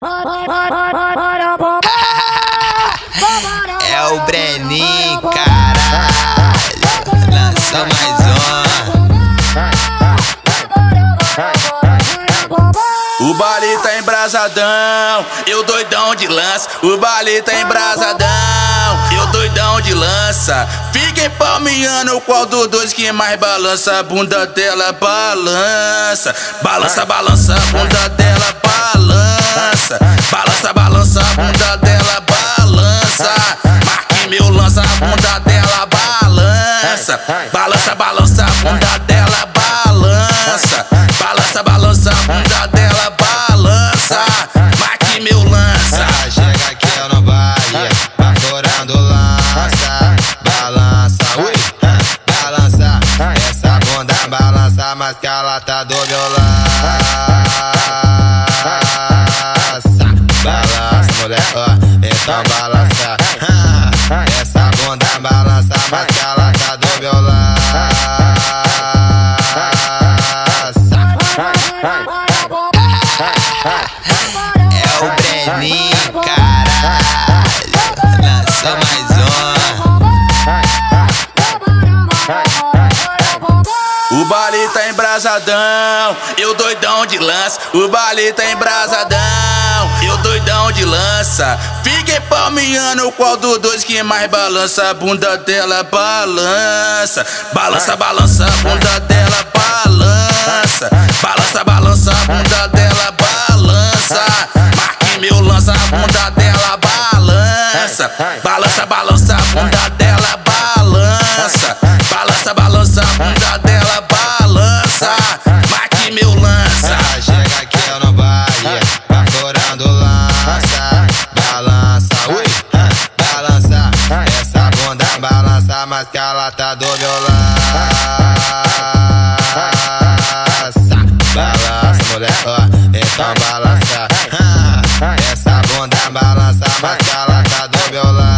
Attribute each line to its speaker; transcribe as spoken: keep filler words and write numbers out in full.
Speaker 1: É o Breninho, caralho. Lançou mais uma. O baile tá embrasadão, eu doidão de lança. O baile tá embrasadão, eu doidão de lança. Fiquem palmeando qual dos dois que mais balança. A bunda dela balança, balança, balança, a bunda dela balança. Balança, balança, a bunda dela balança. Marque meu lança, a bunda dela balança. Balança, balança, a bunda dela balança. Balança, balança, a bunda dela balança. Marque meu lança.
Speaker 2: Chega aqui eu no baile, baforando lança. Balança, ui, balança. Essa bunda balança, mas que ela tá do meu lado. Balança, mulher, ó, então balança. Essa bunda balança, mas que ela tá do meu lado.
Speaker 1: É o Breninho, caralho. Lançou mais uma. O baile tá embrasadão, eu doidão de lança. O baile tá embrasadão, eu doidão de lança. Fiquem palmeando qual dos dois que mais balança. A bunda dela balança. Balança, balança, a bunda dela balança. Balança, balança, a bunda dela balança. Marque meu lança, a bunda dela balança. Balança, balança, a bunda dela balança. Balança, balança, a bunda dela balança. Marque meu lança.
Speaker 2: Chega aqui eu no baile, baforando lança. Balança, ui, balança. Essa bunda balança, mas que ela tá do meu lado. Balança, mulher, ó, então balança. Essa bunda balança, mas que ela tá do meu lado.